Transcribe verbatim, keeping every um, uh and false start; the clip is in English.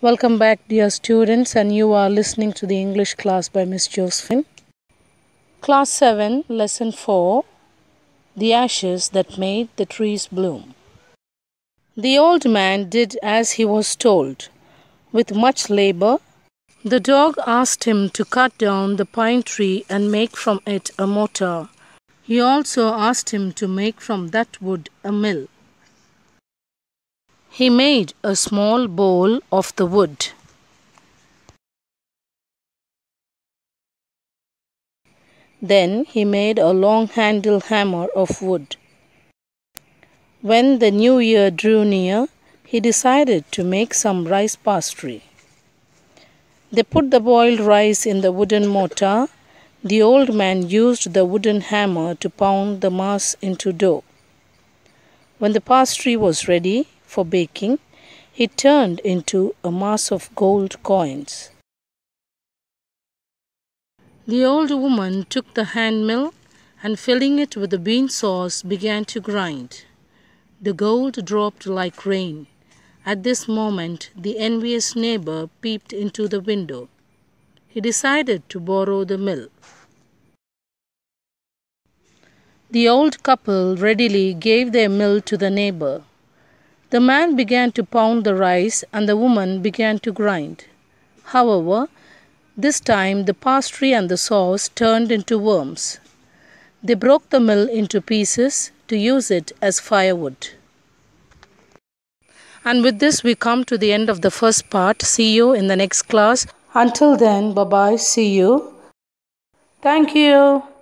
Welcome back, dear students, and you are listening to the English class by Miss Josephine. Class seven, Lesson four, The Ashes That Made the Trees Bloom. The old man did as he was told. With much labor, the dog asked him to cut down the pine tree and make from it a mortar. He also asked him to make from that wood a mill. He made a small bowl of the wood. Then he made a long-handled hammer of wood. When the new year drew near, he decided to make some rice pastry. They put the boiled rice in the wooden mortar. The old man used the wooden hammer to pound the mass into dough. When the pastry was ready for baking, it turned into a mass of gold coins. The old woman took the hand mill and, filling it with the bean sauce, began to grind. The gold dropped like rain. At this moment, the envious neighbor peeped into the window. He decided to borrow the mill. The old couple readily gave their mill to the neighbor. The man began to pound the rice and the woman began to grind. However, this time the pastry and the sauce turned into worms. They broke the mill into pieces to use it as firewood. And with this we come to the end of the first part. See you in the next class. Until then, bye-bye. See you. Thank you.